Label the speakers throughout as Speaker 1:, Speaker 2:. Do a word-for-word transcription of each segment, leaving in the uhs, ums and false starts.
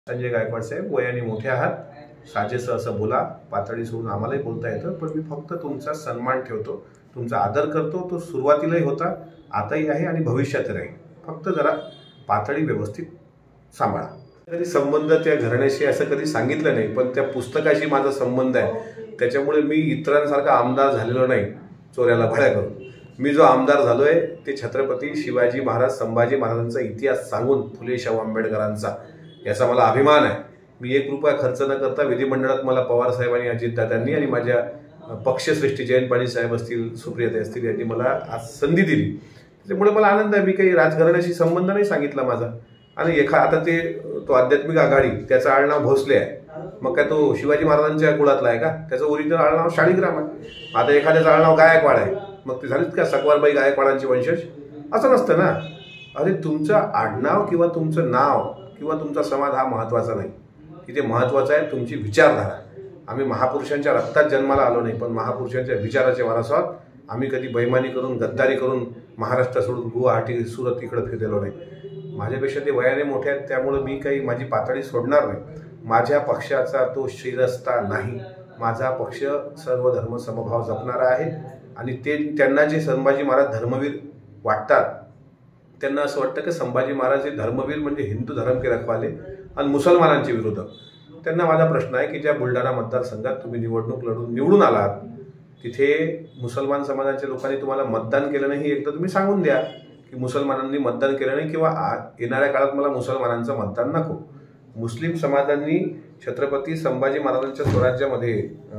Speaker 1: संजय गायकवाड साहेब, वयाने मोठे आहात, साजेसं असं बोला, पातळी सोडून आम्हालाही बोलता येतं, पण मी फक्त तुमचा सन्मान ठेवतो, तुमचा आदर करतो। तो सुरुवातीलाही होता, आताही आहे आणि भविष्यातही राहील। फक्त जरा पातळी व्यवस्थित सांभाळा। कधी संबंध त्या घराण्याशी असं कधी सांगितलं नाही, पण त्या पुस्तकाशी माझा संबंध आहे, त्याच्यामुळे मी इतरांसारखा आमदार झालेलो नाही चोऱ्याला भळ्या करून। मी जो आमदार झालोय ते छत्रपती शिवाजी महाराज संभाजी महाराजांचा इतिहास सांगून, फुले शाहू आंबेडकरांचा, याचा मला अभिमान आहे। मी एक रुपया खर्च न करता विधिमंडळात मला पवार साहेबांनी, अजितदादांनी आणि माझ्या पक्षश्रेष्ठी जयंत पाटील साहेब असतील, सुप्रियाताई असतील, यांनी मला आज संधी दिली। त्यामुळे मला आनंद आहे। मी काही राजकारणाशी संबंध नाही सांगितला माझा। आणि एखा आता ते तो आध्यात्मिक आघाडी, त्याचं आडनाव भोसले आहे, मग काय तो शिवाजी महाराजांच्या कुळातला आहे का? त्याचं ओरिजिनल आडनाव शाळीग्राम आहे। आता एखाद्याचं आडनाव गायकवाड आहे, मग ते झालीत का सकवारबाई गायकवाडांचे वंशज? असं नसतं ना। अरे तुमचं आडनाव किंवा तुमचं नाव किंवा तुमचा समाज हा महत्त्वाचा नाही, इथे महत्त्वाचं आहे तुमची विचारधारा। आम्ही महापुरुषांच्या रक्तात जन्माला आलो नाही, पण महापुरुषांच्या विचाराचे वारस आहोत। आम्ही कधी बैमानी करून, गद्दारी करून महाराष्ट्र सोडून गुवाहाटी, सुरत इकडे फिरलेलो नाही। माझ्यापेक्षा ते वयाने मोठे आहेत, त्यामुळे मी काही माझी पातळी सोडणार नाही। माझ्या पक्षाचा तो शिरस्ता नाही। माझा पक्ष सर्व धर्म समभाव जपणारा आहे आणि ते त्यांना जे संभाजी महाराज धर्मवीर वाटतात, त्यांना असं वाटतं की संभाजी महाराज हे धर्मवीर म्हणजे हिंदू धर्म के रखवाले आणि मुसलमानांचे विरोधक। त्यांना माझा प्रश्न आहे की ज्या बुलढाणा मतदारसंघात तुम्ही निवडणूक लढून निवडून आलात, तिथे मुसलमान समाजाच्या लोकांनी तुम्हाला मतदान केलं नाही, एकदा तुम्ही सांगून द्या की मुसलमानांनी मतदान केलं नाही किंवा येणाऱ्या काळात मला मुसलमानांचं मतदान नको। मुस्लिम समाजांनी छत्रपती संभाजी महाराजांच्या स्वराज्यामध्ये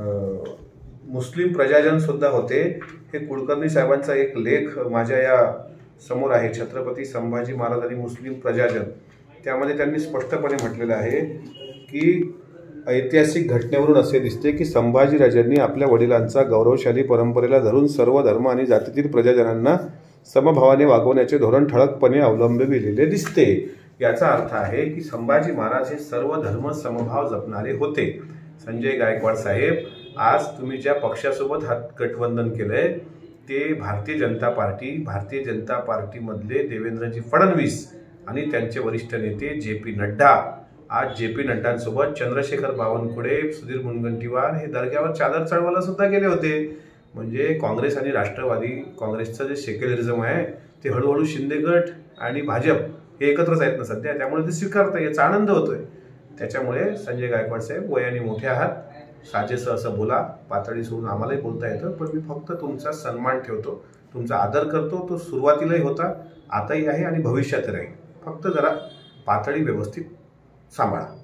Speaker 1: मुस्लिम प्रजाजन सुद्धा होते। हे कुलकर्णी साहेबांचा एक लेख माझ्या या समोर आहे, छत्रपती संभाजी महाराज आणि मुस्लिम प्रजाजन। त्यामध्ये त्यांनी स्पष्टपणे म्हटलेलं आहे की ऐतिहासिक घटनेवरून असे दिसते की संभाजी राजांनी आपल्या वडिलांचा गौरवशाली परंपरेला धरून सर्व धर्म आणि जातीतील प्रजाजनांना समभावाने वागवण्याचे धोरण ठळकपणे अवलंबिलेले दिसते। याचा अर्थ आहे की संभाजी महाराज हे सर्व धर्म समभाव जपणारे होते। संजय गायकवाड साहेब, आज तुम्ही ज्या पक्षासोबत हात गठबंधन केलंय ते भारतीय जनता पार्टी, भारतीय जनता पार्टीमधले देवेंद्रजी फडणवीस आणि त्यांचे वरिष्ठ नेते जे पी नड्डा, आज जे पी नड्डांसोबत चंद्रशेखर बावनकुळे, सुधीर मुनगंटीवार हे दर्ग्यावर चादर चढवायला सुद्धा गेले होते। म्हणजे काँग्रेस आणि राष्ट्रवादी काँग्रेसचं जे सेक्युलरिझम आहे ते हळूहळू शिंदे गट आणि भाजप हे एकत्रच आहेत ना सध्या, त्यामुळे ते स्वीकारतं, याचा आनंद होतोय। त्याच्यामुळे संजय गायकवाड साहेब, वयाने मोठे आहात, साजेसं असं बोला, पातळी सोडून आम्हालाही बोलता येतं, पण मी फक्त तुमचा सन्मान ठेवतो, तुमचा आदर करतो। तो सुरुवातीलाही होता, आताही आहे आणि भविष्यातही राहील। फक्त जरा पातळी व्यवस्थित सांभाळा।